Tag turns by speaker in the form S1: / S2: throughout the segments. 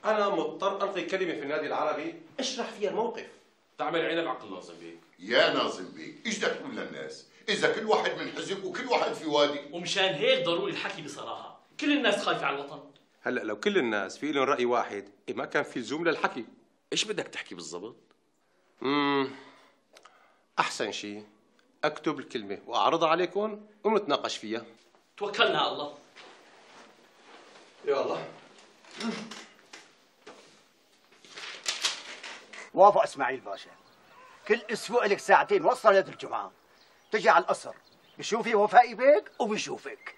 S1: أنا مضطر ألقي كلمة في النادي العربي أشرح فيها الموقف.
S2: تعمل عين العقل ناظم بيك.
S3: يا ناظم بيك، ايش بدك تقول للناس؟ إذا كل واحد من حزب وكل واحد في وادي.
S4: ومشان هيك ضروري الحكي بصراحة، كل الناس خايفة على الوطن.
S1: هلا لو كل الناس في لهم رأي واحد ما كان في لزوم للحكي.
S2: ايش بدك تحكي بالضبط؟
S1: أحسن شيء أكتب الكلمة وأعرضها عليكم ونتناقش فيها.
S4: توكلنا على الله.
S1: يا الله.
S5: وافق اسماعيل باشا، كل اسبوع لك ساعتين وصل ليلة الجمعة، تجي على القصر بشوفي وفائي بيك وبشوفك.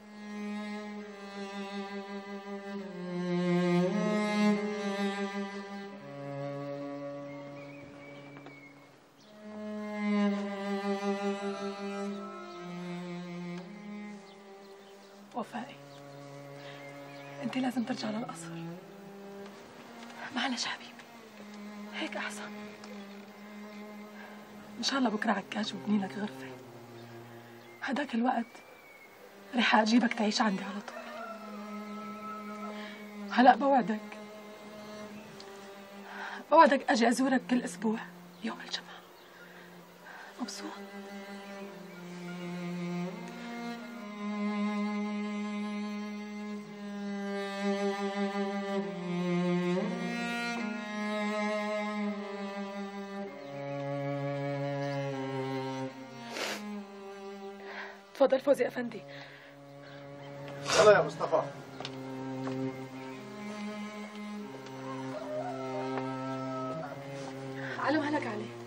S6: وفائي، انت لازم ترجع للقصر. معلش حبيبي، هيك احسن. ان شاء الله بكره عكاج وبني لك غرفه. هداك الوقت رح اجيبك تعيش عندي على طول. هلا بوعدك اجي ازورك كل اسبوع يوم الجمعه. مبسوط؟ تفضل فوزي افندي.
S5: يلا يا مصطفى.
S6: علم هلك عليه.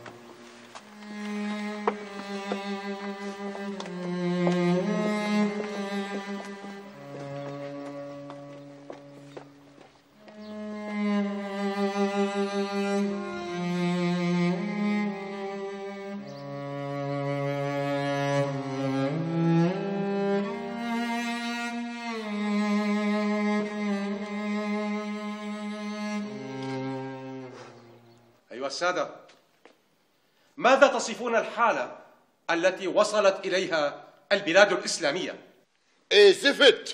S1: السادة، ماذا تصفون الحالة التي وصلت إليها البلاد الإسلامية؟
S3: إيه زفت.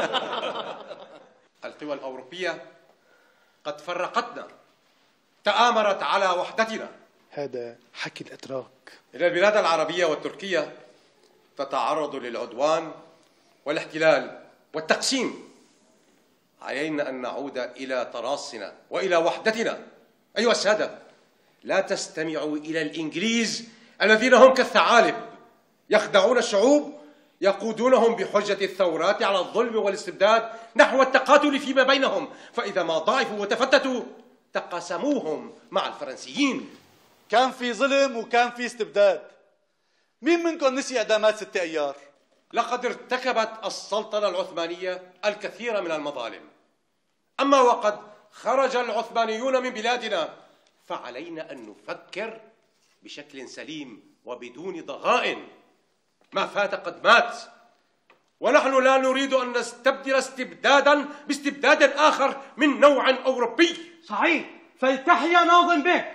S1: القوى الأوروبية قد فرقتنا، تآمرت على وحدتنا.
S7: هذا حكي الأتراك.
S1: إن البلاد العربية والتركية تتعرض للعدوان والاحتلال والتقسيم. علينا أن نعود إلى تراصنا وإلى وحدتنا. أيها السادة، لا تستمعوا إلى الإنجليز الذين هم كالثعالب يخدعون الشعوب، يقودونهم بحجة الثورات على الظلم والاستبداد نحو التقاتل فيما بينهم، فإذا ما ضعفوا وتفتتوا تقاسموهم مع الفرنسيين.
S8: كان في ظلم وكان في استبداد. مين منكم نسي إعدامات 6 أيار؟
S1: لقد ارتكبت السلطنة العثمانية الكثير من المظالم، أما وقد خرج العثمانيون من بلادنا فعلينا أن نفكر بشكل سليم وبدون ضغائن. ما فات قد مات، ونحن لا نريد أن نستبدل استبدادا باستبداد آخر من نوع أوروبي.
S5: صحيح، فلتحيا ناظم بك.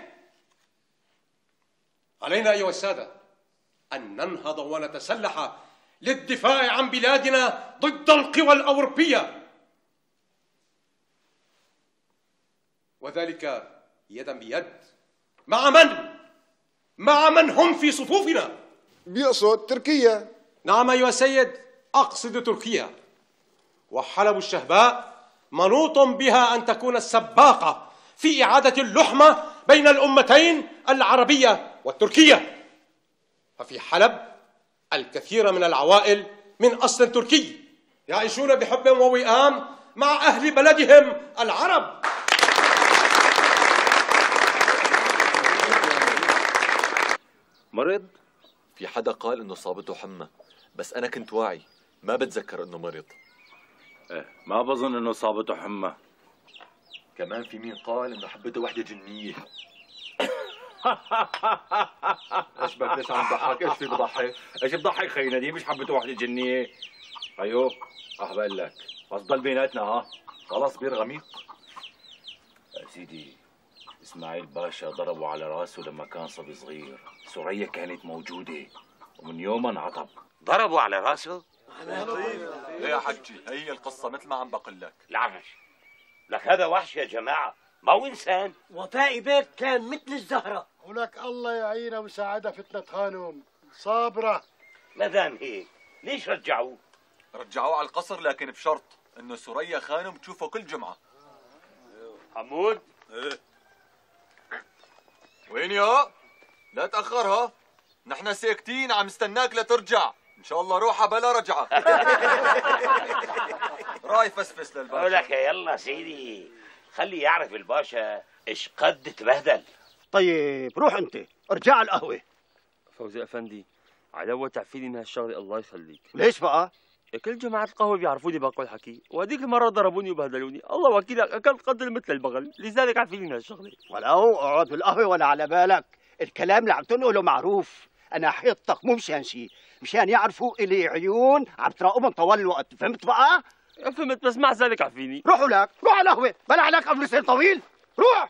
S1: علينا أيها السادة أن ننهض ونتسلح للدفاع عن بلادنا ضد القوى الأوروبية، وذلك يدا بيد مع من هم في صفوفنا.
S7: بيقصد تركيا.
S1: نعم أيها السيد، أقصد تركيا، وحلب الشهباء منوط بها أن تكون السباقة في إعادة اللحمة بين الأمتين العربية والتركية. ففي حلب الكثير من العوائل من أصل تركي يعيشون بحب ووئام مع أهل بلدهم العرب.
S2: مرض؟ في حدا قال انه صابته حمى، بس انا كنت واعي، ما بتذكر انه مرض.
S9: ما بظن انه صابته حمى.
S2: كمان في مين قال انه حبته وحده جنيه. ايش بك ليش عم تضحك؟ ايش في بضحك؟
S9: ايش بضحك خي نديم؟ مش حبته وحده جنيه. ايوه بقول لك بس ضل بيناتنا ها، خلاص بير غميق. يا سيدي اسماعيل باشا ضربوا على راسه لما كان صبي صغير، سوريا كانت موجوده ومن يوم انعطب.
S10: ضربوا على راسه؟
S2: ايه يا حجي، هي القصه مثل ما عم بقول لك.
S10: العفش لك هذا وحش يا جماعة، ما هو إنسان.
S5: وفائي بيك كان مثل الزهرة.
S11: ولك الله يعينها ويساعدها فتنة خانم صابرة.
S10: ما دام هيك ليش رجعوه؟
S2: رجعوه على القصر لكن بشرط انه سوريا خانم تشوفه كل جمعة.
S10: حمود؟
S2: ايه وين يا؟ لا تأخرها، نحن ساكتين عم نستناك لترجع، ان شاء الله روحها بلا رجعة. راي فسفس للباشا.
S10: لك يلا سيدي، خلي يعرف الباشا ايش قد تبهدل.
S5: طيب روح انت ارجع على القهوة.
S12: فوزي افندي على تعفيني من هالشغله الله يخليك.
S5: ليش بقى؟
S12: كل جماعة القهوة بيعرفوني بقول حكي، وهذيك المرة ضربوني وبهدلوني، الله وكيلك أكلت قدر مثل البغل، لذلك عارفين من هالشغلة.
S5: ولو اقعد بالقهوة ولا على بالك، الكلام اللي عم تنقله معروف، أنا حيطتك مو مشان شيء، مشان يعرفوا إلي عيون عم تراقبهم طوال الوقت، فهمت بقى؟
S12: فهمت بس مع ذلك عارفيني.
S5: روحوا لك، روح على القهوة، بلا عليك قبل لسان طويل، روح.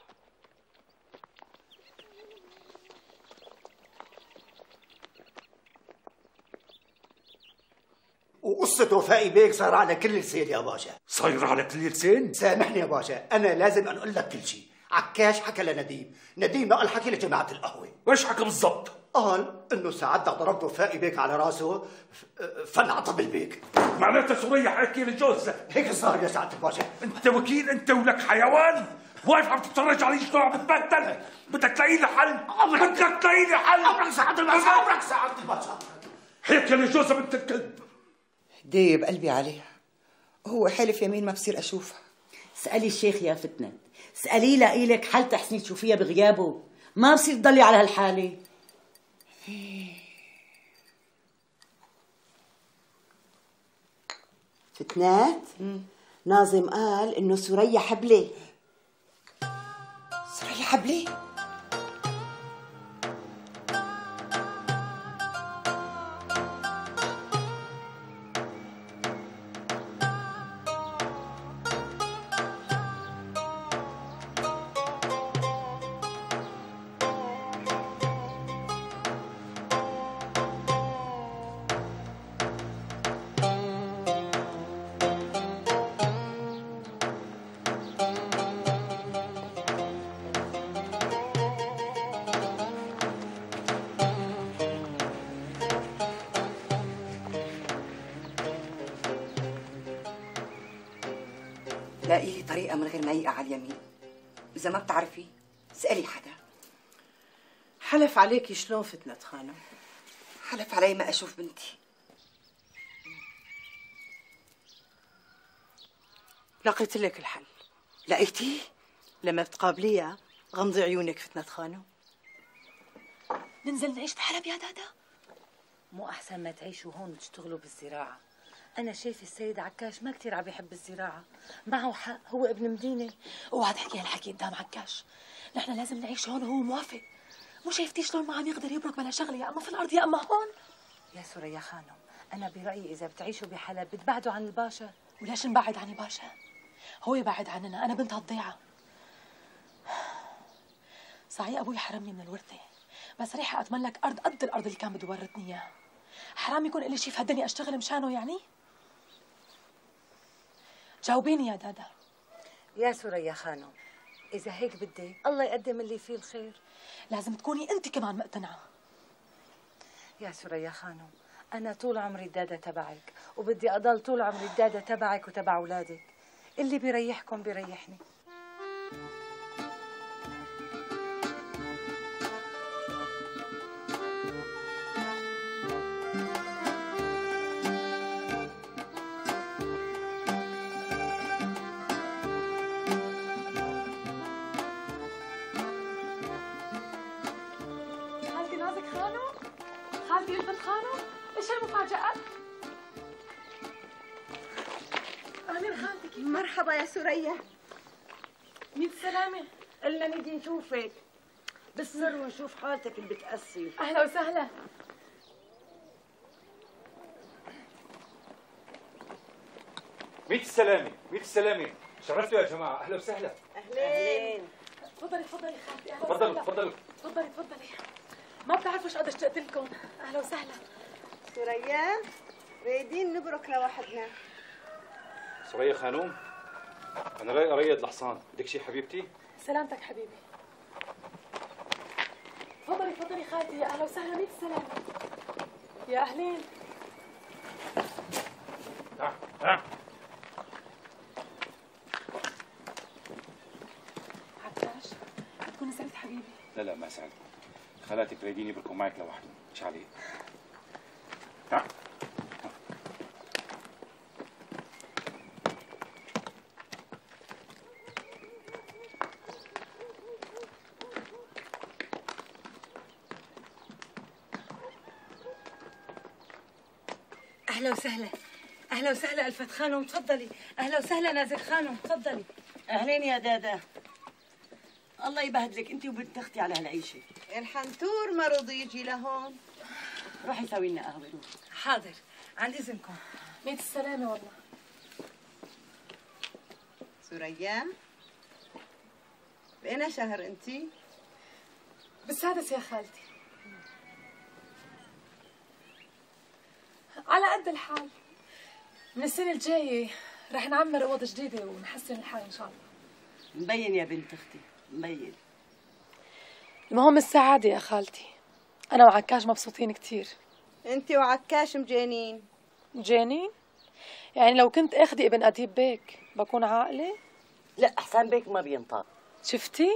S5: وقصة وفائي بيك صار على كل لسان يا باشا.
S13: صاير على كل لسان؟
S5: سامحني يا باشا، أنا لازم أنقل لك كل شيء. عكاش حكى لنديم، نديم نقل حكي لجماعة القهوة.
S13: وإيش حكى بالضبط؟
S5: قال إنه ساعدك ضربت وفائي بيك على راسه فنعطب البيك.
S13: معناتها سوريا حكي لجوزها.
S5: هيك صار يا سعادة الباشا.
S13: أنت وكيل أنت ولك حيوان، واقف عم تتفرج علي شلون عم بتبدل، بدك تلاقي لي حل، بدك تلاقي لي حل.
S5: أمرك سعادة الباشا، أمرك سعادة الباشا.
S13: هيك يا لجوزها بنت الكلب.
S14: ديب قلبي عليها، هو حلف يمين ما بصير اشوفها.
S15: اسألي الشيخ يا فتنة، اسأليه لإلك حل تحسني تشوفيها بغيابه، ما بصير تضلي على هالحالة.
S14: فتنات؟ ناظم قال انه سوريا حبلة. سوريا حبلة؟ لاقي لي طريقة من غير ما يقع على اليمين. إذا ما بتعرفي اسألي حدا.
S16: حلف عليكي شلون فتنة خانم؟
S14: حلف علي ما أشوف بنتي.
S16: لقيت لك الحل.
S14: لقيتيه؟
S16: لما بتقابليها غمضي عيونك فتنة خانم.
S6: ننزل نعيش بحلب يا دادا؟
S15: مو أحسن ما تعيشوا هون وتشتغلوا بالزراعة؟ أنا شايف السيد عكاش ما كتير عم يحب الزراعة، معه حق، هو ابن مدينة.
S6: اوعى تحكي هالحكي قدام عكاش، نحن لازم نعيش هون وهو موافق. مو شايفتي شلون ما عم يقدر يبرك بلا شغله، يا اما في الارض يا اما هون.
S15: يا سوريا خانم، أنا برأيي إذا بتعيشوا بحلب بتبعدوا عن الباشا.
S6: وليش نبعد عن الباشا؟ هو يبعد عننا، أنا بنت هالضيعة. صحيح أبوي حرمني من الورثة، بس رح أتملك أرض قد الأرض اللي كان بده يورثني إياها. حرام يكون إلي شي في هالدنيا أشتغل مشانه يعني؟ جاوبيني يا دادا.
S15: يا سوريا خانم، إذا هيك بدك الله يقدم اللي فيه الخير.
S6: لازم تكوني أنت كمان مقتنعة.
S15: يا سوريا خانم، أنا طول عمري الدادة تبعك، وبدي أضل طول عمري الدادة تبعك وتبع أولادك. اللي بيريحكم بيريحني.
S6: خالتي نازك خانم؟ خالتي البنت خانم؟ ايش المفاجأة؟ أهلا خالتك.
S17: مرحبا يا سوريا.
S6: ميت سلامة.
S17: إلا نجي نشوفك بالسر ونشوف حالتك اللي بتقسي.
S6: أهلا وسهلا.
S9: ميت السلامة، ميت السلامة، شرفتوا يا جماعة، أهلا وسهلا.
S17: أهلين.
S6: تفضلي تفضلي خالتي. أهلا
S9: تفضلوا
S6: وسهلا.
S9: تفضلوا.
S6: تفضلي تفضلي. ما بتعرفوا ايش قد اشتقت لكم. أهلا وسهلا.
S17: سوريا رايدين نبرك لوحدنا.
S9: سوريا خانوم، انا رايق اريد الحصان، بدك شي حبيبتي؟
S6: سلامتك حبيبي. تفضلي تفضلي خالتي، يا اهلا وسهلا، ميت السلامة. يا اهلين. عباش بتكون سعيد حبيبي؟
S9: لا ما سعد، خالاتك رايدين يبركوا معك لوحدهم، مش عليك. تعال.
S15: اهلا وسهلا، اهلا وسهلا الفت خانم، تفضلي. اهلا وسهلا نازل خانم، تفضلي.
S17: اهلين يا دادا.
S15: الله يبهدلك انت وبنت اختي على هالعيشه.
S17: الحنتور ما رضي يجي لهون.
S15: روحي سوي لنا قهوه روحي. حاضر، عن اذنكم.
S6: ميت السلامة والله.
S17: سوريا، بقينا شهر انتي؟
S6: بالسادس يا خالتي. على قد الحال. من السنة الجاية رح نعمر اوض جديدة ونحسن الحال ان شاء الله.
S17: مبين يا بنت اختي، مبين.
S6: المهم السعادة يا خالتي. أنا وعكاش مبسوطين كتير.
S17: انتي وعكاش مجانين.
S6: مجانين؟ يعني لو كنت اخدي ابن أديب بيك بكون عاقلة؟
S17: لا، حسان بيك ما بينطق.
S6: شفتي؟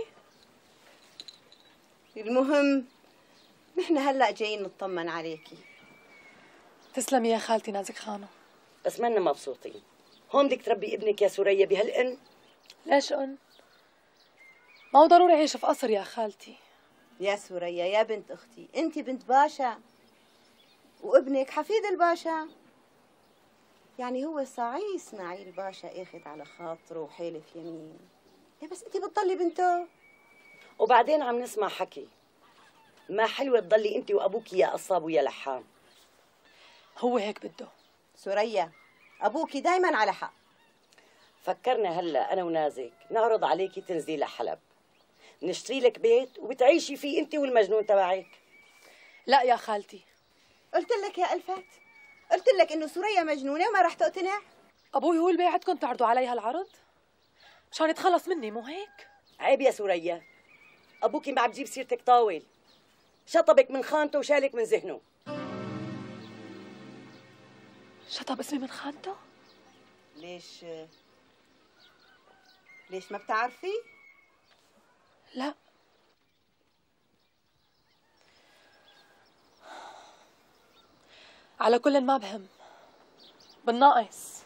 S17: المهم نحن هلا جايين نطمن عليكي.
S6: تسلمي يا خالتي نازك خانم.
S17: بس منا مبسوطين. هون بدك تربي ابنك يا سوريا بهالقن؟
S6: ليش قن؟ ما هو ضروري يعيش في قصر يا خالتي.
S17: يا سوريا يا بنت اختي، انت بنت باشا وابنك حفيد الباشا. يعني هو صحيح اسماعيل باشا اخذ على خاطره وحالف يمين، يا بس انت بتضلي بنته.
S18: وبعدين عم نسمع حكي ما حلوة تضلي انت وابوكي يا قصاب ويا لحام.
S6: هو هيك بده.
S17: سوريا ابوكي دايما على حق.
S18: فكرنا هلا انا ونازك نعرض عليكي تنزلي لحلب، نشتري لك بيت وبتعيشي فيه انت والمجنون تبعك.
S6: لا يا خالتي.
S17: قلت لك يا الفت، قلت لك انه سوريا مجنونه وما رح تقتنع.
S6: ابوي هو اللي بيعدكم تعرضوا علي هالعرض مشان يتخلص مني، مو هيك؟
S18: عيب يا سوريا، ابوكي ما عم بجيب سيرتك طاول، شطبك من خانته وشالك من ذهنه.
S6: شطب اسمي من خانته؟
S17: ليش ما بتعرفي؟
S6: لا. على كل ما بهم بالناقص.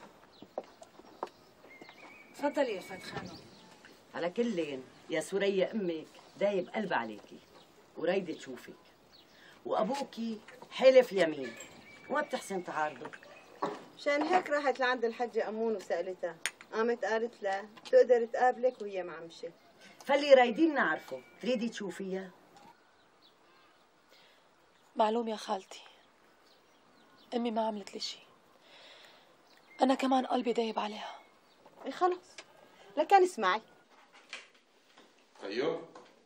S15: تفضلي يا فات خانم.
S18: على كلين يا سوريا امك دايب قلب عليكي ورايده تشوفك، وابوكي حلف يمين وما بتحسن تعارضه.
S17: مشان هيك راحت لعند الحجة أمون وسألتها، قامت قالت لها تقدر تقابلك وهي معمشة.
S18: فاللي رايدين نعرفه تريدي تشوفيها؟
S6: معلوم يا خالتي، امي ما عملت لي شيء، انا كمان قلبي دايب عليها.
S17: اي خلص، لكان اسمعي.
S1: ايوه،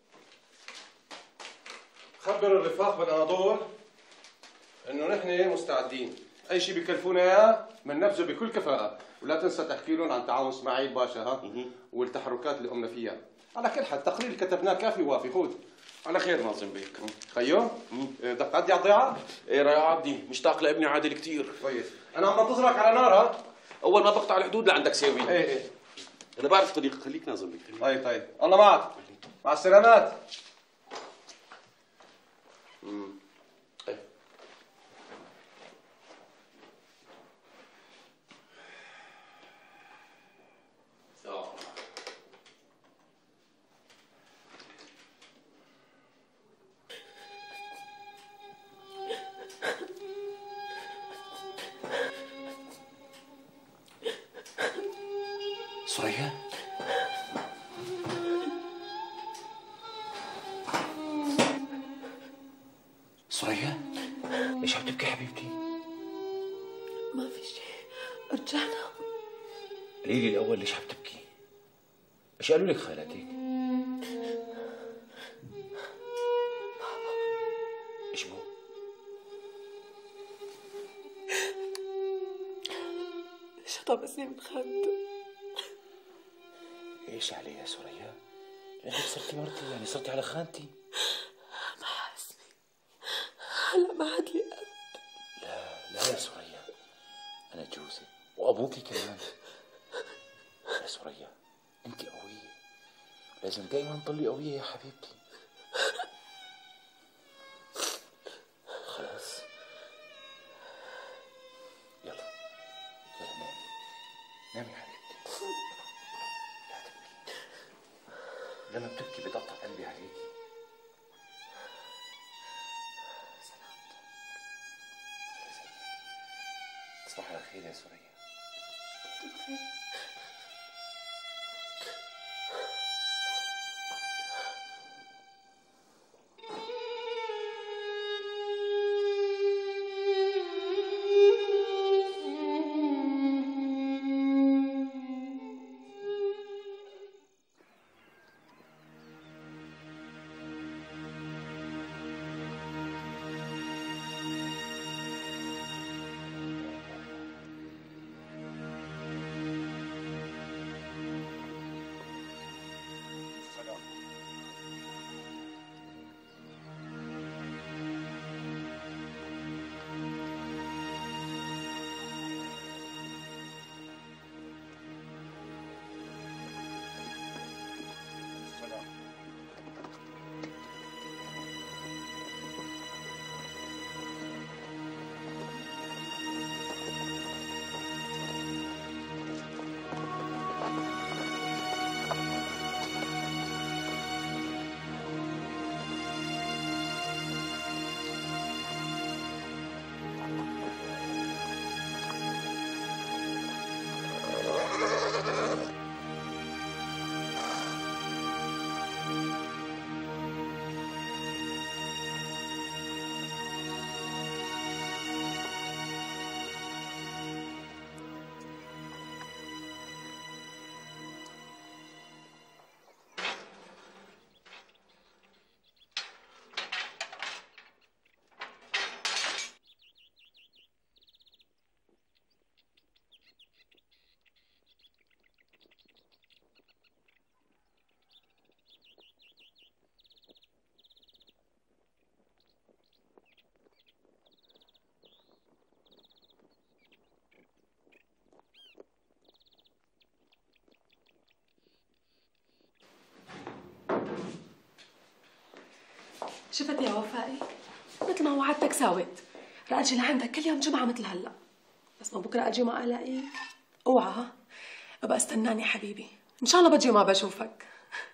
S1: خبر الرفاق بالاناضول انه نحن مستعدين، اي شيء بيكلفونا اياه بننفذه بكل كفاءه، ولا تنسى تحكي لهم عن تعاون اسماعيل باشا والتحركات اللي قمنا فيها. على كل حال التقرير اللي كتبناه كافي وافي. خذ.
S19: على خير ناظم بيك.
S1: خيو بدك تعدي على الضيعه؟
S19: ايه رايح اعدي، مشتاق لابني عادل كثير.
S1: كويس، انا عم بنتظرك على نار. ها
S19: اول ما بقطع الحدود لعندك ساوي.
S1: ايه
S19: انا بعرف طريق، خليك ناظم بيك.
S1: طيب الله معك، مع السلامات.
S19: سوريا، سوريا، ليش عم تبكي حبيبتي؟
S6: ما في شيء، رجعنا.
S19: قولي لي الاول ليش عم تبكي؟ ايش قالوا لك خالاتك؟ ايش بو؟
S6: شطب اسمي من خانته.
S19: ايش علي يا سوريا؟ لانك صرتي مرتي، يعني صرتي على خانتي.
S6: محاسني هلا ما عاد لي أب.
S19: لا يا سوريا، انا جوزك وابوكي كمان. يا سوريا انت قوية، لازم دائما تضلي قوية يا حبيبتي. خلاص يلا نامي يا حبيبتي. لا تبكي، لما بتبكي بتقطع قلبي عليكي. تصبح على خير يا سوريا.
S6: بخير. شفت يا وفائي؟ مثل ما وعدتك ساويت، رح اجي لعندك كل يوم جمعة مثل هلا، بس ما بكره اجي ما الاقيك، اوعى ها؟ ابقى استناني حبيبي، ان شاء الله بجي ما بشوفك.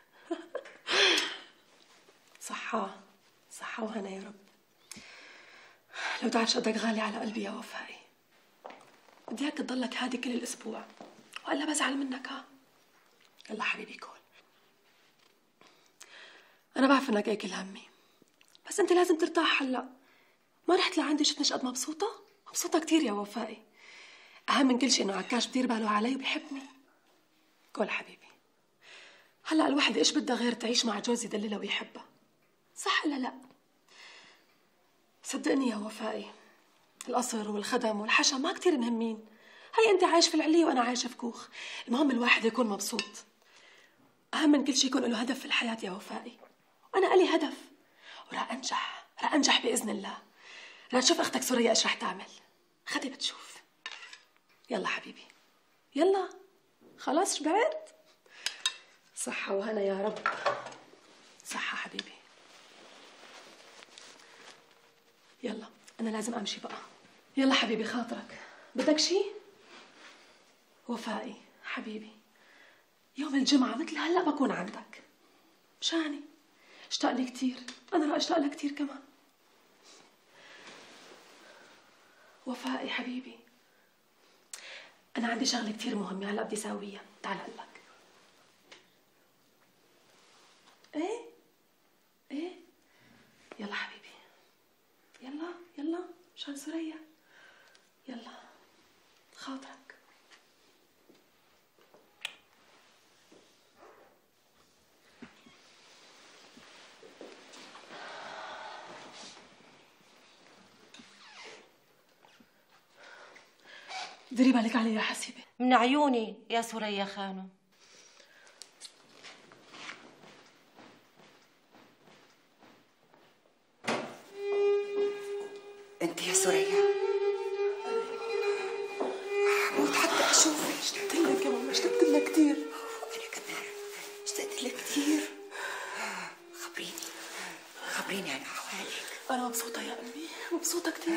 S6: صحة صحة وهنا يا رب. لو تعرف قدك غالي على قلبي يا وفائي، بدي اياك تضلك هادي كل الاسبوع، والا بزعل منك ها؟ يلا حبيبي كول. انا بعرف انك اكل همي، بس انت لازم ترتاح هلا. ما رحت لعندي شفتني شقد مبسوطة؟ مبسوطة كتير يا وفائي. أهم من كل شيء إنه عكاش بدير باله علي وبيحبني. قول حبيبي، هلا الوحدة إيش بدها غير تعيش مع جوز يدللها ويحبها؟ صح ولا لا؟ صدقني يا وفائي، القصر والخدم والحشا ما كتير مهمين. هي أنت عايش في العلية وأنا عايشة في كوخ، المهم الواحد يكون مبسوط. أهم من كل شيء يكون له هدف في الحياة يا وفائي، وأنا إلي هدف ورح أنجح بإذن الله. رح نشوف أختك سوريا إيش رح تعمل، خدي بتشوف. يلا حبيبي يلا، خلاص شبعت؟ صحة وهنا يا رب. صحة حبيبي. يلا أنا لازم أمشي بقى. يلا حبيبي خاطرك، بدك شي؟ وفائي حبيبي، يوم الجمعة مثل هلا بكون عندك، مشاني اشتاق لي كتير، أنا رح أشتاق لك كتير كمان. وفائي حبيبي، أنا عندي شغلة كتير مهمة هلا بدي ساويها، تعال أقول لك. إيه يلا حبيبي، يلا مشان سوريا، يلا خاطرك. ديري بالك علي يا حسيبة.
S15: من عيوني يا سوريا خانم.
S14: كتير. خبريني عن أحوالك.
S6: أنا مبسوطة يا أمي، مبسوطة كتير.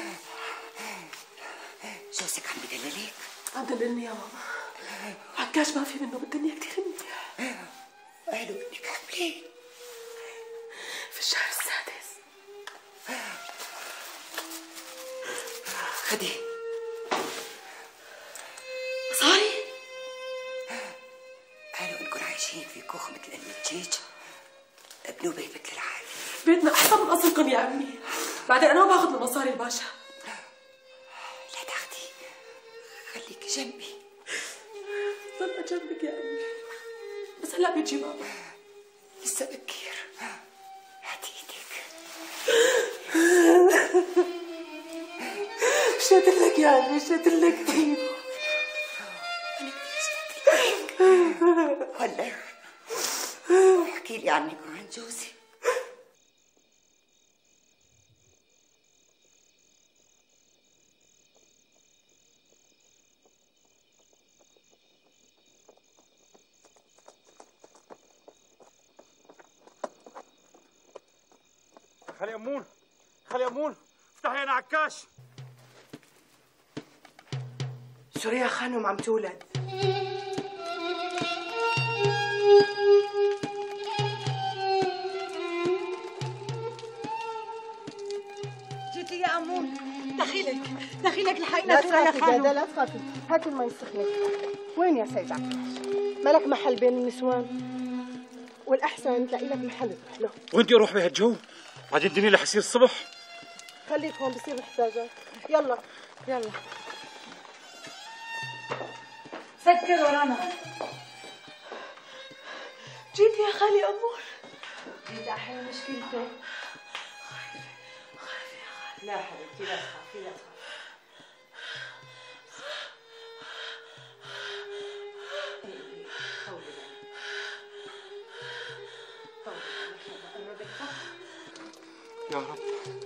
S14: جوزك عم بدللك؟
S6: عم دللني يا ماما. عكاش ما في منه بالدنيا كتير منيح.
S14: قالوا إنك حملة
S6: في الشهر السادس.
S14: خدي
S6: مصاري؟
S14: قالوا إنكم عايشين في كوخ مثل الدجاج، ابنوا بيت مثل العادي.
S6: بيتنا أحسن من أصلكم يا أمي. بعدين أنا ما باخذ من مصاري الباشا.
S14: لا تاخدي، خليكي جنبي.
S6: ضلنا جنبك يا أمي، بس هلا بيجي بابا.
S14: لسه بكير، هاتي ايدك.
S6: مشيت لك يا أمي، مشيت لك كثير.
S14: أنا كثير اشتقت لك. ولا احكي لي عنك وعن جوزي.
S8: خلي أمون، خلي أمون، افتحي أنا عكاش.
S6: سوريا خانم عم تولد.
S15: جيتي يا أمون، دخيلك لحقنا
S20: لا
S15: سوريا
S20: تخافي
S15: خانم.
S20: جادة، لا تخافي. هاتي المي السخنة. وين يا سيد عكاش؟ مالك محل بين النسوان؟ والأحسن تلاقي لك محل تروح له.
S8: وانتي اروح بهالجو؟ بعدين الدنيا رح يصير الصبح.
S20: خليك هون بصير محتاجك. يلا يلا.
S15: سكر ورانا.
S6: جيت يا خالي أمور.
S15: جيت أحل مشكلتك. خايفة يا خالي. لا حبيبتي لا تخافي لا تخافي.
S8: يا رب.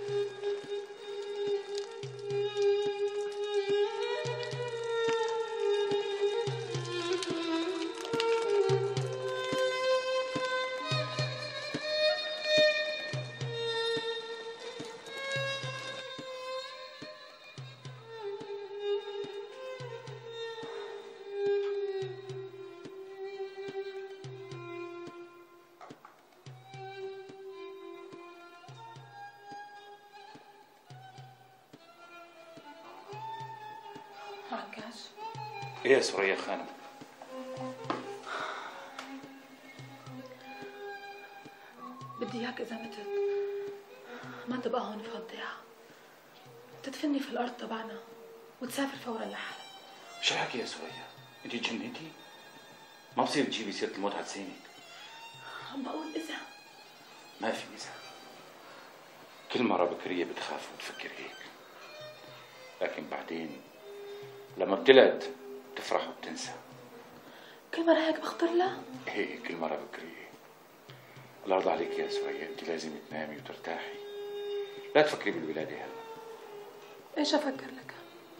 S6: عكاش،
S9: ايه يا سوريا خانم؟
S6: بدي اياك اذا متت ما تبقى هون في هالضيعة، تدفني في الارض تبعنا وتسافر فورا لحالك.
S9: شو الحكي يا سوريا؟ انت جنيتي؟ ما بصير تجيبي سيرة الموت على لسانك.
S6: عم بقول اذا
S9: ما في إذا. كل مرة بكرية بتخاف وتفكر هيك، لكن بعدين لما بتلد بتفرح وبتنسى.
S6: كل مرة هيك بخطر لها؟
S9: ايه كل مرة بكرية. الله يرضى عليك يا سوريا، انت لازم تنامي وترتاحي، لا تفكري بالولادة هلا.
S6: ايش افكر لك؟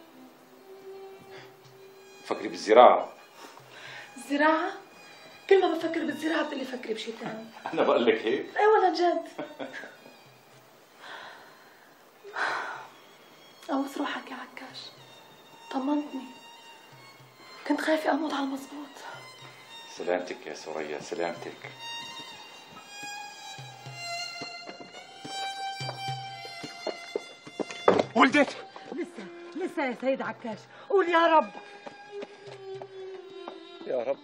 S9: فكري بالزراعة.
S6: الزراعة؟ كل ما بفكر بالزراعة بتقلي فكري بشيء ثاني.
S9: أنا بقول لك هيك؟
S6: اي والله جد. قوس روحك يا عكاش، طمنتني، كنت خايفة أموت على المظبوط.
S9: سلامتك يا سوريا، سلامتك.
S8: ولدت
S15: لسه يا سيد عكاش، قول يا رب.
S8: يا رب.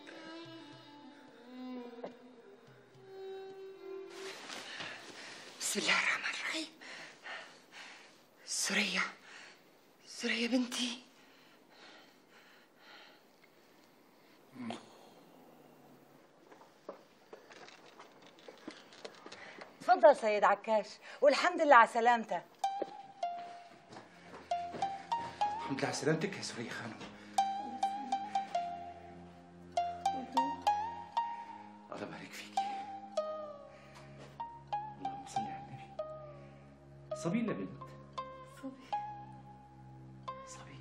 S14: بسم الله الرحمن الرحيم. سوريا بنتي.
S15: تفضل سيد عكاش، والحمد لله على سلامتك.
S8: الحمد لله على سلامتك يا سوريا خانم. الله يبارك فيكي. اللهم صل على النبي. صبي ولا بنت؟ صبي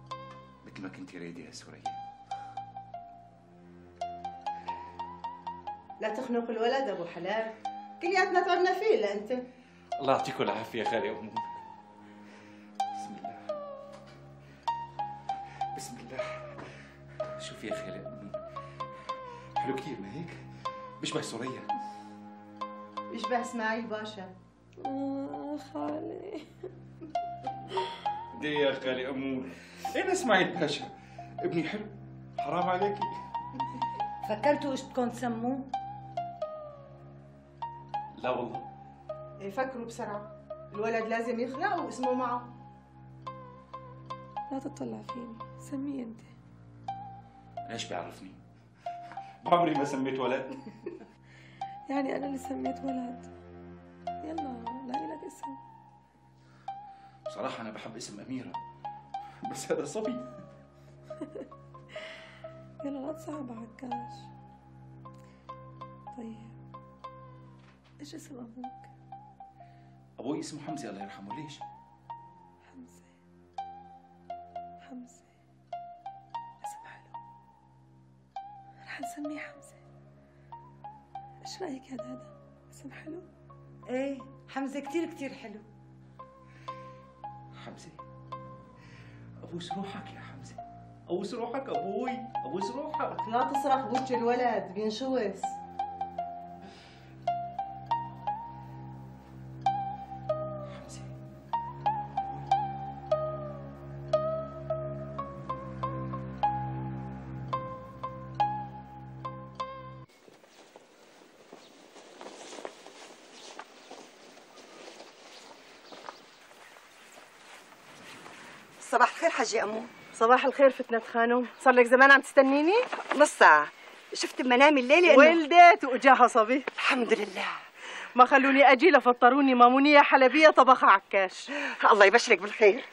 S8: مثل ما كنتي رايدة يا سوريا.
S20: لا تخنق الولد ابو حلال، كلياتنا تعبنا فيه الا انت.
S19: الله يعطيكم العافيه يا خالي أمون. بسم الله بسم الله. شوفي يا خالي أمون، حلو كثير ما هيك؟ بيشبه سوريا.
S20: بيشبه اسماعيل باشا.
S6: خالي.
S19: ليه يا خالي أمون؟ أين اسماعيل باشا؟ ابني حلو، حرام عليكي.
S15: فكرتوا ايش بدكم تسموه؟
S19: لا والله.
S20: فكروا بسرعة، الولد لازم يخلق واسمه معه.
S6: لا تطلع فيني، سميه انت.
S19: ليش بيعرفني؟ بعمري ما سميت ولد.
S6: يعني انا اللي سميت ولد. يلا لاقي لك اسم.
S19: بصراحة أنا بحب اسم أميرة، بس هذا صبي.
S6: يلا لا تصعب عكاش. طيب ايش اسم ابوك؟
S19: أبوي اسمه حمزة الله يرحمه. ليش؟
S6: حمزة. حمزة اسم حلو، رح نسميه حمزة. ايش رأيك يا دادا؟ اسم حلو؟
S15: ايه حمزة كتير كتير حلو.
S19: حمزة، أبوس روحك يا حمزة، أبوس روحك أبوي، أبوس روحك.
S20: لا تصرخ بوجه الولد بينشوس.
S14: صباح الخير حجي أمو.
S20: صباح الخير فتنة خانم، صار لك زمان عم تستنيني؟
S14: نص ساعة. شفت بمنامي الليلة إنه
S20: ولدت وإجاها صبي.
S14: الحمد لله.
S20: ما خلوني أجي لفطروني مامونية حلبية طبخها عكاش.
S14: الله يبشرك بالخير.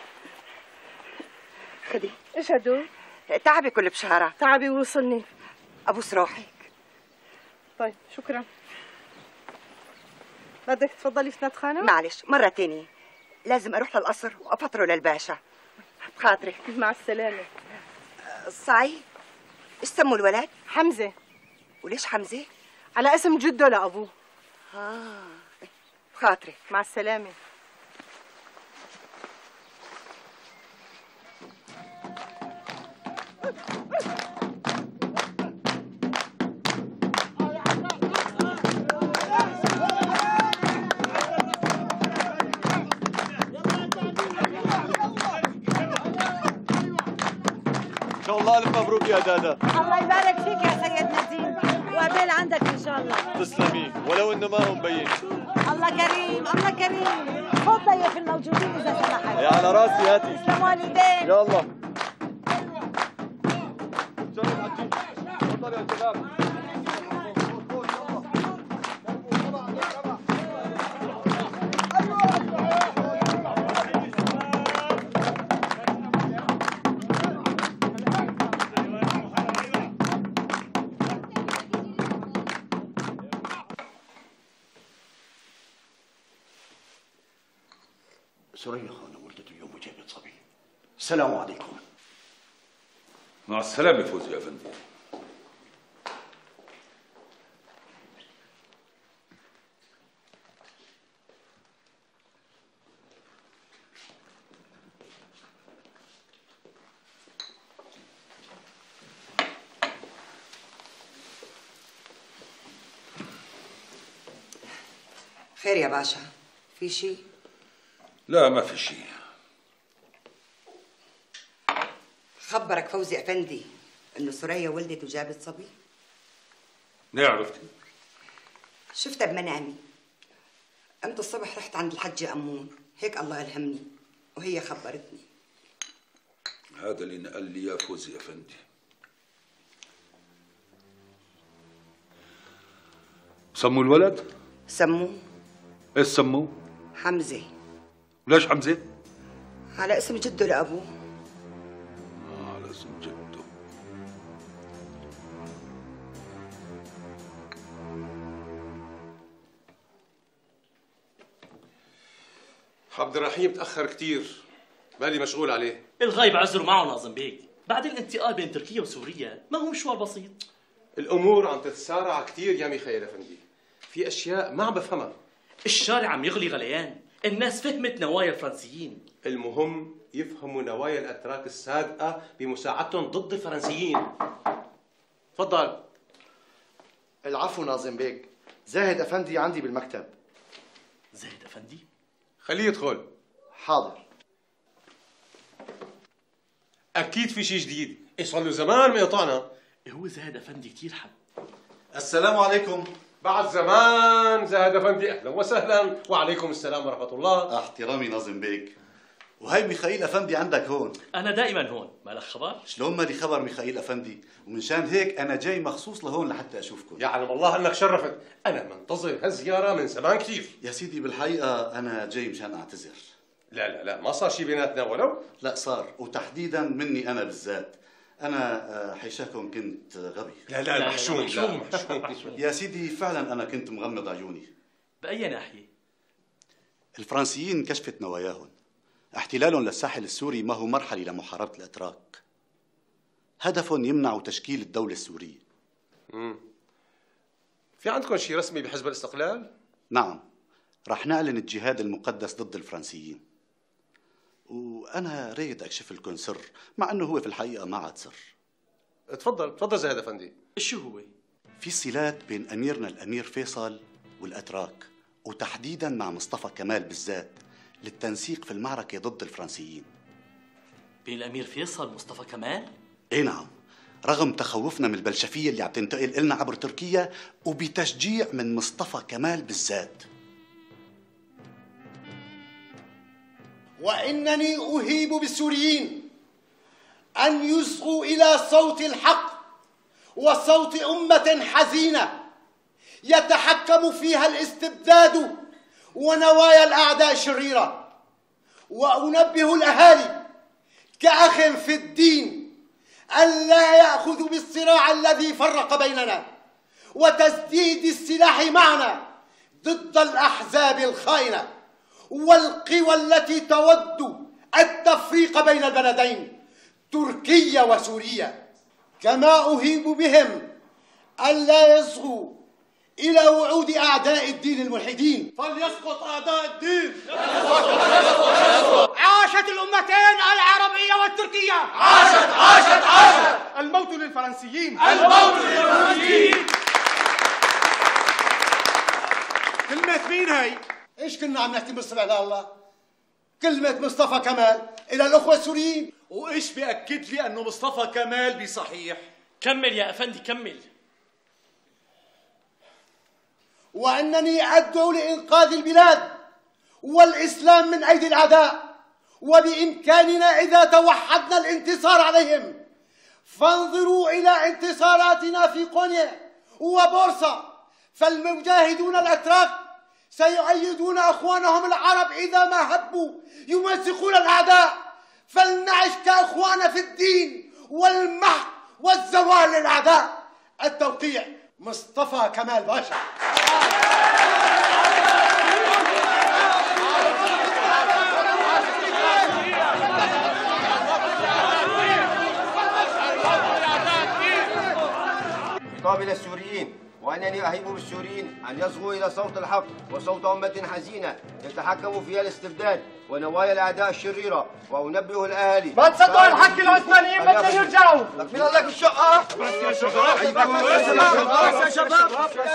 S14: خدي.
S20: إيش هدول؟
S14: تعبي كل بشارة.
S20: تعبي ووصلني.
S14: أبوس روحك.
S20: طيب شكرا. بدك تفضلي فتنة خانم؟
S14: معلش مرة تانية، لازم أروح للقصر وأفطره للباشا. بخاطرك.
S20: مع السلامة.
S14: صعيب، ايش سموا الولد؟
S20: حمزة.
S14: وليش حمزة؟
S20: على اسم جده لأبوه.
S14: بخاطرك.
S20: مع السلامة.
S2: إن شاء الله ألف مبروك يا دادا.
S15: الله يبارك فيك يا سيد نسيم، وقبل عندك إن شاء الله.
S2: تسلمي، ولو إنه ما هو مبين.
S15: الله كريم الله كريم. خذ ضيف الموجودين إذا سمحت.
S2: يا على راسي هاتي.
S15: تسلم والدين.
S2: يا الله. تفضل يا شباب.
S5: سوريا خانم ولدت اليوم وجابت صبي. السلام عليكم.
S13: مع السلامة فوزي يا فندم.
S14: خير يا باشا، في شيء؟
S13: لا ما في شيء.
S14: خبرك فوزي أفندي إنه سوريا ولدت وجابت صبي؟
S13: ليه عرفتي؟
S14: شفتها بمنامي. أمتى الصبح رحت عند الحجة أمون، هيك الله ألهمني وهي خبرتني.
S13: هذا اللي نقل لي يا فوزي أفندي. سموا الولد؟
S14: سموه.
S13: ايش سموه؟
S14: حمزة.
S13: ليش حمزة؟
S14: على اسم جده لأبوه.
S13: على اسم جده.
S1: عبد الرحيم تأخر كتير، بالي مشغول عليه.
S4: الغايب عذره معه ناظم بيك، بعد الانتقال بين تركيا وسوريا ما هو مشوار بسيط.
S1: الامور عم تتسارع كثير يا ميخائيل افندي، في اشياء ما عم بفهمها.
S4: الشارع عم يغلي غليان، الناس فهمت نوايا الفرنسيين.
S1: المهم يفهموا نوايا الاتراك الصادقه بمساعدتهم ضد الفرنسيين. تفضل.
S21: العفو ناظم بيك، زاهد افندي عندي بالمكتب.
S4: زاهد افندي؟
S1: خليه يدخل.
S21: حاضر.
S1: اكيد في شيء جديد، صار له زمان ما يطعنا.
S4: هو زاهد افندي كثير حب.
S8: السلام عليكم.
S1: بعد زمان زاهد افندي، اهلا وسهلا. وعليكم السلام ورحمه الله.
S8: احترامي ناظم بيك. وهي ميخائيل افندي عندك هون.
S4: انا دائما هون، ما لك خبر؟
S8: شلون مالي خبر ميخائيل افندي؟ ومن شان هيك انا جاي مخصوص لهون لحتى اشوفكم.
S1: يعلم الله انك شرفت، انا منتظر هالزياره من زمان كثير.
S8: يا سيدي بالحقيقه انا جاي مشان اعتذر.
S1: لا ما صار شيء بيناتنا ولو؟
S8: لا صار، وتحديدا مني انا بالذات. انا حيشاكم كنت غبي.
S1: لا محشوم.
S8: يا سيدي فعلا انا كنت مغمض عيوني.
S4: باي ناحيه؟
S8: الفرنسيين كشفت نواياهم. احتلالهم للساحل السوري ما هو مرحله لمحاربه الاتراك. هدفهم يمنعوا تشكيل الدوله السوريه.
S1: في عندكم شيء رسمي بحزب الاستقلال؟
S8: نعم، رح نعلن الجهاد المقدس ضد الفرنسيين. وأنا ريد أكشف لكم سر، مع أنه هو في الحقيقة ما عاد سر.
S1: تفضل زاهد أفندي.
S4: شو هو؟
S8: في صلات بين أميرنا الأمير فيصل والأتراك، وتحديدا مع مصطفى كمال بالذات، للتنسيق في المعركة ضد الفرنسيين.
S4: بين الأمير فيصل ومصطفى كمال؟
S8: إيه نعم، رغم تخوفنا من البلشفية اللي عم تنتقل إلنا عبر تركيا، وبتشجيع من مصطفى كمال بالذات.
S22: وإنني أهيب بالسوريين أن يصغوا إلى صوت الحق وصوت أمة حزينة يتحكم فيها الاستبداد ونوايا الأعداء الشريرة. وأنبه الأهالي كأخ في الدين ألا يأخذوا بالصراع الذي فرق بيننا وتسديد السلاح معنا ضد الأحزاب الخائنة والقوى التي تود التفريق بين البلدين تركيا وسوريا. كما أهيب بهم ألا يصغوا إلى وعود أعداء الدين الملحدين.
S11: فليسقط أعداء الدين.
S22: عاشت الأمتين العربية والتركية.
S11: عاشت. الموت للفرنسيين.
S22: كلمة مين هي؟ ايش كنا عم نحكي بالصبح لله؟ كلمة مصطفى كمال إلى الأخوة السوريين.
S8: وإيش بيأكد لي أنه مصطفى كمال بصحيح؟
S4: كمل يا أفندي كمل.
S22: وأنني أدعو لإنقاذ البلاد والإسلام من أيدي الأعداء، وبإمكاننا إذا توحدنا الانتصار عليهم. فانظروا إلى انتصاراتنا في قونيا وبورصة، فالمجاهدون الأتراك سيؤيدون أخوانهم العرب إذا ما هبوا يمزقون الأعداء. فلنعش كأخوان في الدين والمحق والزوال للأعداء. التوقيع مصطفى كمال باشا.
S23: خطاب السوريين، وأنني أهيب بالسوريين أن يصغوا إلى صوت الحق وصوت أمة حزينة يتحكم فيها الاستبداد ونوايا الأعداء الشريرة. وأنبه الأهالي
S11: ما تصدقوا الحكي العثمانيين بدهم يرجعوا.
S23: من لك الشقة.
S11: بس يا شباب.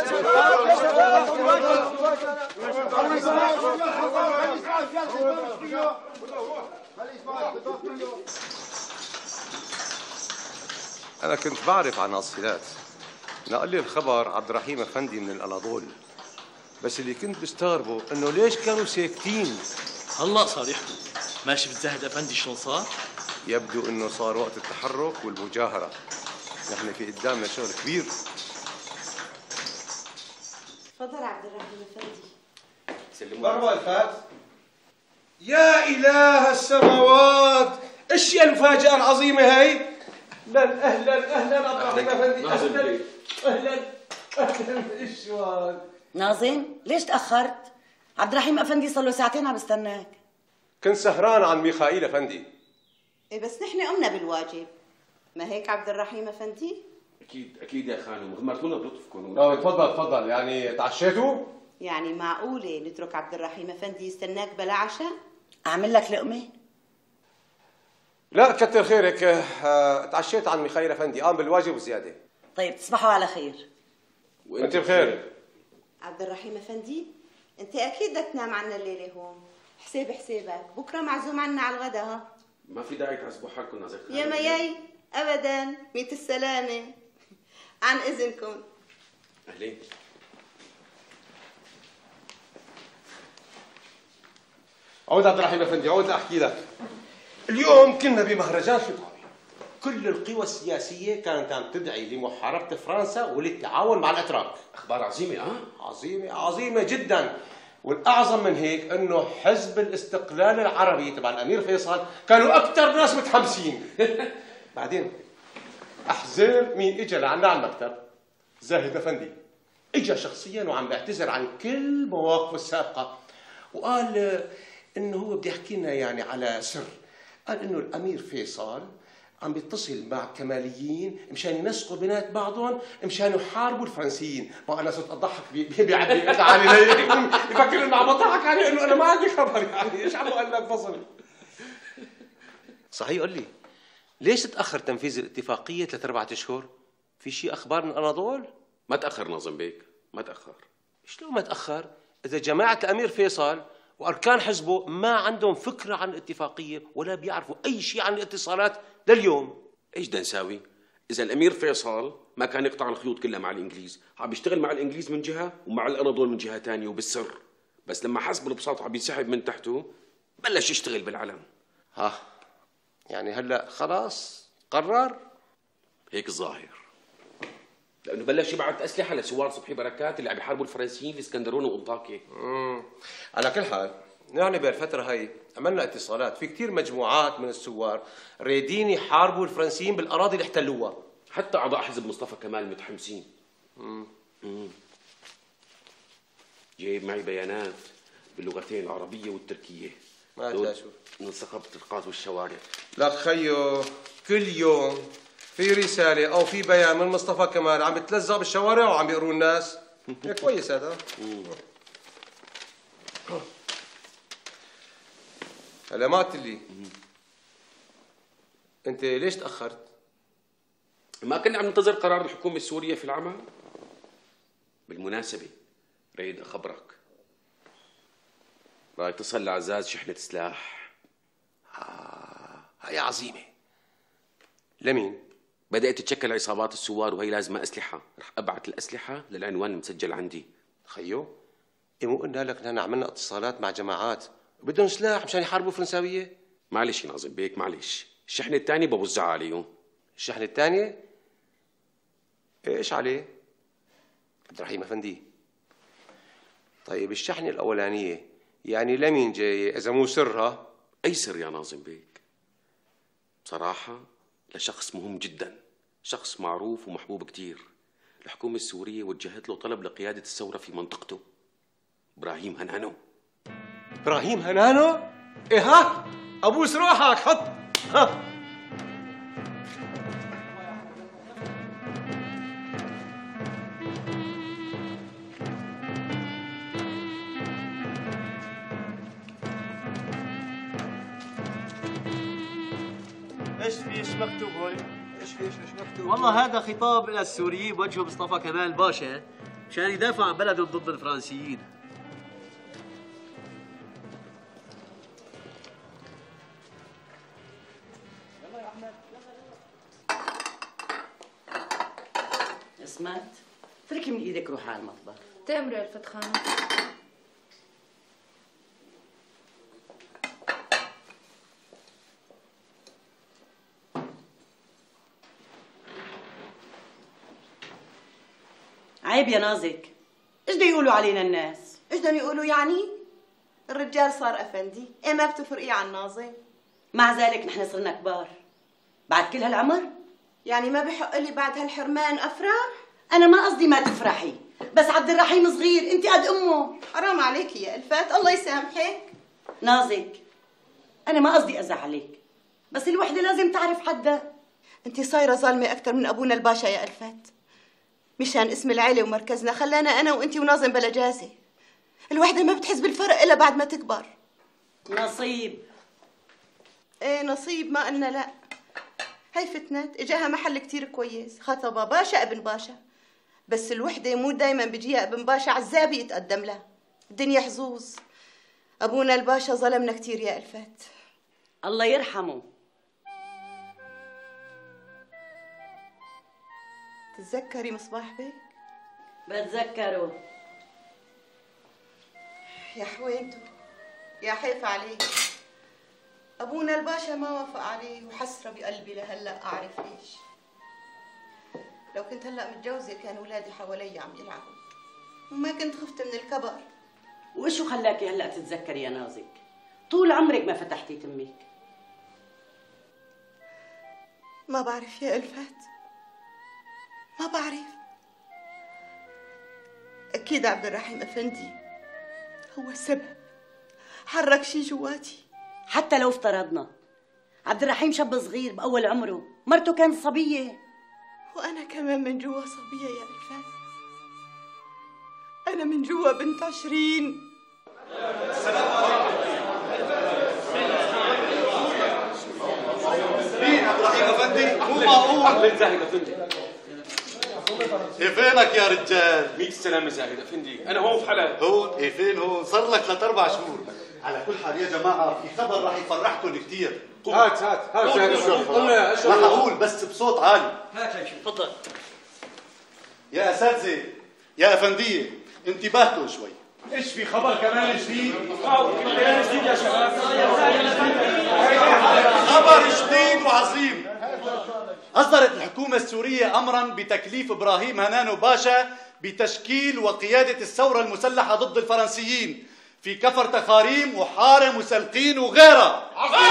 S1: أنا كنت بعرف عن الصلات، نقل لي الخبر عبد الرحيم أفندي من الأناضول، بس اللي كنت بستغربه إنه ليش كانوا ساكتين.
S4: هلا صار يحكوا. ما شفت زاهد أفندي شلون صار؟
S1: يبدو إنه صار وقت التحرك والمجاهرة. نحن في قدامنا شغل كبير.
S17: تفضل عبد الرحيم أفندي.
S1: مرحبا الفات. يا إله السماوات، إيش هي المفاجأة العظيمة هي؟ أهلا عبد الرحيم أفندي. أهلا إيش هاد؟
S18: ناظم ليش تأخرت؟ عبد الرحيم أفندي صار له ساعتين عم بستناك.
S1: كنت سهران عن ميخائيل أفندي.
S17: إيه بس نحن قمنا بالواجب، ما هيك عبد الرحيم أفندي؟
S3: اكيد يا خانم، غمرتونا بلطفكم.
S1: تفضل. يعني تعشيتوا؟
S17: يعني معقولة نترك عبد الرحيم افندي يستناك بلا عشاء؟ اعمل لك لقمة؟
S1: لا كتر خيرك، تعشيت عن خير افندي، قام بالواجب وزياده.
S17: طيب تصبحوا على خير.
S1: وانت بخير.
S17: عبد الرحيم افندي، انت اكيد بدك تنام عنا الليله هون. حسابك بكره معزوم عنا على الغدا. ها
S3: ما في داعي تعذبوا حالكم نازل خانم.
S17: يا مياي ابدا، ميت السلامه. عن اذنكم.
S3: اهلين.
S1: عود عبد الرحيم افندي، عود لاحكي لك. اليوم كنا بمهرجان خطابي، كل القوى السياسيه كانت عم تدعي لمحاربه فرنسا وللتعاون مع الاتراك.
S3: اخبار عظيمه.
S1: عظيمه جدا. والاعظم من هيك انه حزب الاستقلال العربي تبع الامير فيصل كانوا اكثر ناس متحمسين. بعدين احزر مين اجى لعنا على المكتب؟ زاهد افندي. اجى شخصيا وعم بيعتذر عن كل مواقفه السابقه، وقال انه هو بده يحكي لنا يعني على سر. قال انه الامير فيصل عم بيتصل مع كماليين مشان ينسقوا بينات بعضهم مشان يحاربوا الفرنسيين. ما انا صرت اضحك بيعبي علي يفكر انه عم بضحك علي، انه انا ما عندي خبر. يعني ايش عم بقول لك فصل. صحيح قل لي ليش تاخر تنفيذ الاتفاقيه 3-4 اشهر؟ في شيء اخبار من الاناضول؟
S3: ما تاخر ناظم بيك، ما تاخر.
S1: شلون ما تاخر؟ اذا جماعه الامير فيصل واركان حزبه ما عندهم فكره عن الاتفاقيه ولا بيعرفوا اي شيء عن الاتصالات لليوم.
S3: ايش بدنا نساوي؟ اذا الامير فيصل ما كان يقطع الخيوط كلها مع الانجليز، عم بيشتغل مع الانجليز من جهه ومع الاناضول من جهه ثانيه وبالسر، بس لما حس بالبساط عم بينسحب من تحته بلش يشتغل بالعلن.
S1: يعني هلا خلاص قرر؟
S3: هيك الظاهر، لانه بلش يبعث اسلحه لسوار صبحي بركات اللي عم يحاربوا الفرنسيين في اسكندرون وانطاكيا.
S1: على كل حال يعني بالفتره هي عملنا اتصالات في كثير مجموعات من السوار ريدين يحاربوا الفرنسيين بالاراضي اللي احتلوها.
S3: حتى اعضاء حزب مصطفى كمال متحمسين. جايب معي بيانات باللغتين العربيه والتركيه.
S1: ما تشوف
S3: من ثقافه القاط والشوارع.
S1: لك خيو كل يوم في رساله او في بيان من مصطفى كمال عم بتلزق بالشوارع وعم بيقروا الناس. كويس هذا. هلا ما قلت لي انت ليش تاخرت؟
S3: ما كنا عم ننتظر قرار الحكومه السوريه في العمل. بالمناسبه ريد اخبرك، راح تصل لعزاز شحنه سلاح.
S1: هاي عظيمه. لمين؟
S3: بدات تتشكل عصابات السوار وهي لازمه اسلحه، رح ابعث الاسلحه للعنوان المسجل عندي.
S1: خيو مو قلنا لك نحن عملنا اتصالات مع جماعات بدهم سلاح مشان يحاربوا فرنساويه؟
S3: معلش يا ناظم بيك معلش، الشحنه الثانيه بوزعها عليهم.
S1: الشحنه الثانيه؟ ايش عليه؟ عبد الرحيم افندي. طيب الشحنه الاولانيه يعني لمين جايه اذا مو سرها؟
S3: اي سر يا ناظم بيك؟ بصراحه لشخص مهم جدا، شخص معروف ومحبوب كتير. الحكومه السوريه وجهت له طلب لقياده الثوره في منطقته. ابراهيم هنانو.
S1: ابراهيم هنانو؟ ايه ها؟ ابوس روحك حط.
S5: ايش مكتوب هون؟ ايش مكتوب؟ والله هذا خطاب الى السوريين بوجهه مصطفى كمال باشا مشان يدافع عن بلدهم ضد الفرنسيين.
S18: اسمات اتركي من ايدك روحي على المطبخ.
S7: تأمري يا الفت خانم.
S18: عيب يا نازك، ايش بده يقولوا علينا الناس؟
S17: ايش بدهم يقولوا يعني؟ الرجال صار افندي، ايه ما بتفرقي عن ناظم؟
S18: مع ذلك نحن صرنا كبار بعد كل هالعمر،
S17: يعني ما بحق لي بعد هالحرمان افرح؟
S18: انا ما قصدي ما تفرحي، بس عبد الرحيم صغير، انت قد امه.
S17: حرام عليكي يا الفات، الله يسامحك.
S18: نازك انا ما قصدي ازعلك، بس الوحده لازم تعرف حدها.
S17: انت صايرة ظالمة أكثر من أبونا الباشا يا ألفات. مشان اسم العيلة ومركزنا خلانا أنا وأنت وناظم بلا جازة. الوحدة ما بتحس بالفرق إلا بعد ما تكبر.
S18: نصيب.
S17: ايه نصيب، ما قلنا لا. هي فتنت اجاها محل كتير كويس، خطبة باشا ابن باشا. بس الوحدة مو دايما بيجيها ابن باشا عزابي يتقدم لها. الدنيا حظوظ. أبونا الباشا ظلمنا كتير يا ألفات.
S18: الله يرحمه.
S17: تتذكري مصباح بيك؟
S18: بتذكره.
S17: يا حوينته، يا حيف عليه. أبونا الباشا ما وافق عليه وحسرة بقلبي لهلأ أعرف ليش. لو كنت هلأ متجوزة كان ولادي حوالي عم يلعبوا وما كنت خفت من الكبر.
S18: وشو خلاكي هلأ تتذكري يا نازك؟ طول عمرك ما فتحتي تمك.
S17: ما بعرف يا ألفات، ما بعرف. أكيد عبد الرحيم أفندي هو السبب، حرك شي جواتي.
S18: حتى لو افترضنا عبد الرحيم شاب صغير بأول عمره، مرته كانت صبية.
S17: وأنا كمان من جوا صبية يا ألفات. أنا من جوا بنت 20.
S8: مين عبد الرحيم أفندي؟ مو معقول.
S3: أهلا زاهد أفندي.
S8: إيه فينك يا رجال؟
S3: 100 سلامة زاهد أفندي، أنا هون في حلب.
S8: هون؟ إيه فين هون؟ صار لك 3-4 شهور. على كل حال يا جماعة في خبر راح يفرحكم كثير.
S1: هات زاهد قلنا
S8: رح أقول بس بصوت عالي.
S5: هات لنشوف. تفضل.
S8: يا أساتذة، يا أفندية، انتبهتوا شوي.
S13: ايش في خبر كمان جديد؟
S3: جديد يا شباب.
S8: خبر جديد وعظيم. أصدرت الحكومة السورية أمرا بتكليف إبراهيم هنانو باشا بتشكيل وقيادة الثورة المسلحة ضد الفرنسيين في كفر تخاريم وحارم وسلقين وغيرها.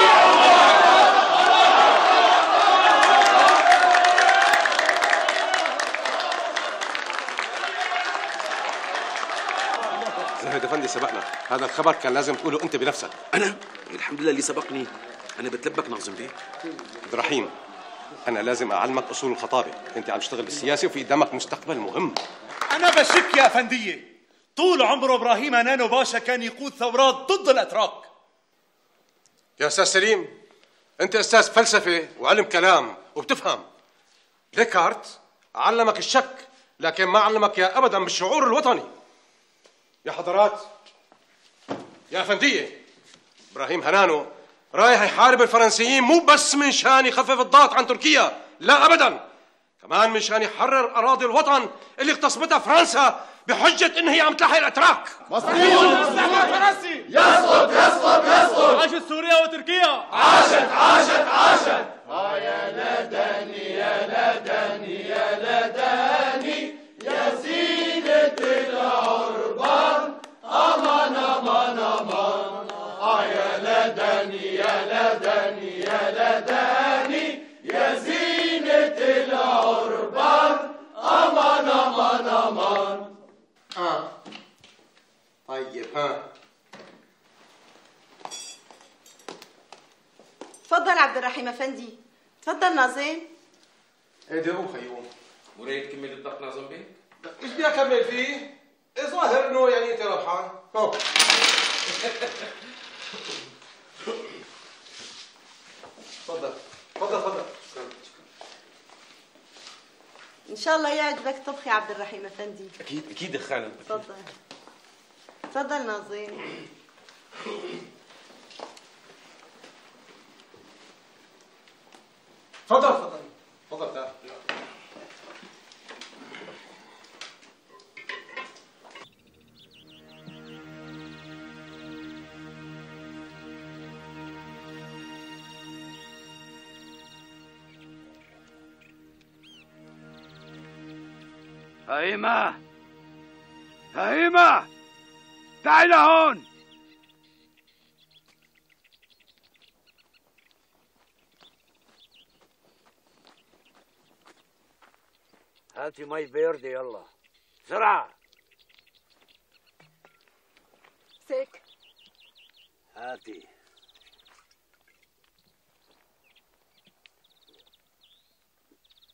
S1: زاهد افندي سبقنا، هذا الخبر كان لازم تقوله انت بنفسك.
S3: أنا؟ الحمد لله اللي سبقني. أنا بتلبك ناظم بيه.
S1: عبد الرحيم، أنا لازم أعلمك أصول الخطابة، أنت عم تشتغل بالسياسة وفي قدامك مستقبل مهم.
S13: أنا بشك يا أفندية، طول عمره إبراهيم هنانو باشا كان يقود ثورات ضد الأتراك.
S1: يا أستاذ سليم، أنت أستاذ فلسفة وعلم كلام وبتفهم. ديكارت علمك الشك لكن ما علمك يا أبدا بالشعور الوطني. يا حضرات، يا أفندية، إبراهيم هنانو رايح يحارب الفرنسيين مو بس من شان يخفف الضغط عن تركيا، لا أبدا، كمان من شان يحرر أراضي الوطن اللي اغتصبتها فرنسا بحجة إن هي عم تلاحق الأتراك.
S13: فرنسي يسقط يسقط يسقط. عاشت سوريا وتركيا. عاشت عاشت عاشت.
S22: يا لداني يا لداني يا لداني يا زينة العربان، أمان أمان أمان. يا لداني يا لداني يا لداني يا زينة العربان، أمان أمان أمان.
S1: طيب ها.
S17: تفضل عبد الرحيم أفندي. تفضل ناظم.
S1: ايه قوم خيوم.
S3: مريد تكمل الضغط ناظم بيه؟
S1: ايش بدي اكمل فيه؟ ظاهر انه يعني انت ربحان. تفضل تفضل تفضل.
S17: إن شاء الله يعجبك طبخي عبد الرحيم أفندي.
S3: أكيد أكيد دخانا.
S17: تفضل تفضل ناظم.
S1: تفضل تفضل تفضل تعال.
S7: هيمة هيمة تعي لهون. هاتي مي باردة يلا بسرعة.
S20: سيك.
S7: هاتي.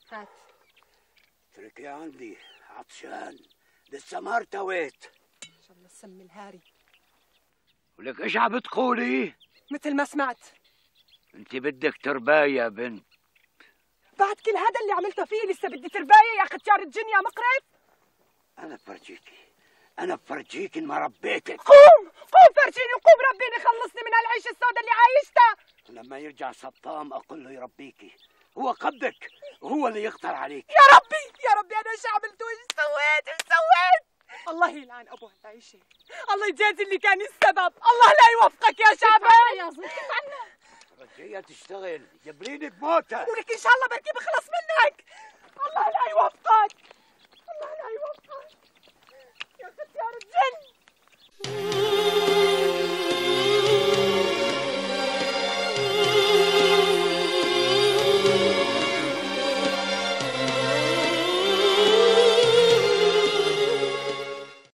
S20: هات.
S7: اتركي عندي، عطشان لسه ما ارتويت.
S20: ان شاء الله السم الهاري.
S7: ولك ايش عم بتقولي؟
S20: مثل ما سمعت.
S7: انت بدك ترباية يا بنت.
S20: بعد كل هذا اللي عملته فيه لسه بدي ترباية يا ختيار الجن يا مقرف؟
S7: انا بفرجيكي ما ربيتك.
S20: قوم فرجيني وقوم ربيني خلصني من هالعيشة السوداء اللي عايشتها.
S7: لما يرجع سطام اقول له يربيكي، هو قبضك وهو اللي يقدر عليك.
S20: يا ربي انا ايش عملت وايش سويت؟ الله يلعن ابو هالعيشة، الله يجازي اللي كان السبب، الله لا يوفقك يا شعبان. يا زلمة كيف عنا؟
S7: رجية تشتغل جبريني بموتها.
S20: ولك ان شاء الله بركي بخلص منك. الله لا يوفقك يا ختيار الجن.